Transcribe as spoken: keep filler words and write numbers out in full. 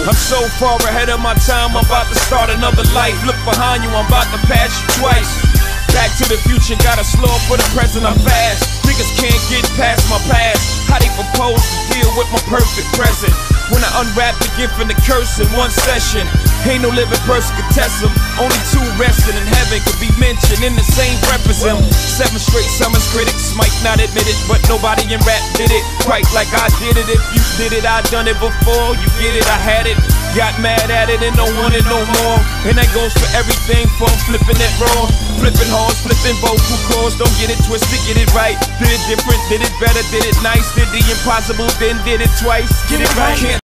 I'm so far ahead of my time, I'm about to start another life. Look behind you, I'm about to pass you twice. Back to the future, gotta slow up for the present, I'm fast. Niggas can't get past my past. How they propose to deal with my perfect present? When I unwrap the gift and the curse in one session, ain't no living person could test them. Only two resting in heaven could be mentioned in the same breath as him. Seven straight summers, critics might not admit it, but nobody in rap did it quite like I did it. If you did it, I done it before. You get it, I had it. Got mad at it and don't want it no more. And that goes for everything from flipping it raw, flipping horns, flipping vocal cords. Don't get it twisted, get it right. Did it different, did it better, did it nice. Did the impossible, then did it twice. Get it right. Can't